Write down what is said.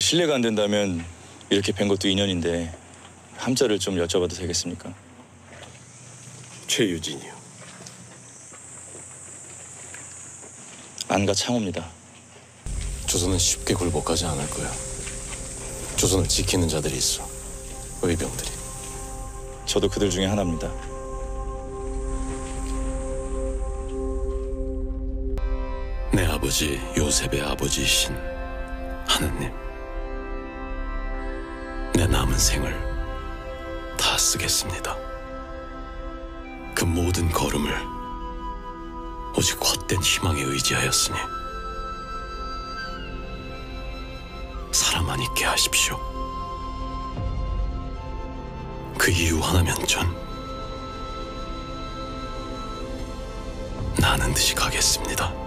실례가 안 된다면 이렇게 뵌 것도 인연인데 함자를 좀 여쭤봐도 되겠습니까? 최유진이요. 안가 창호입니다. 조선은 쉽게 굴복하지 않을 거야. 조선을 지키는 자들이 있어. 의병들이. 저도 그들 중에 하나입니다. 내 아버지 요셉의 아버지이신 하느님, 내 남은 생을 다 쓰겠습니다. 그 모든 걸음을 오직 헛된 희망에 의지하였으니 살아만 있게 하십시오. 그 이유 하나면 전 나는 듯이 가겠습니다.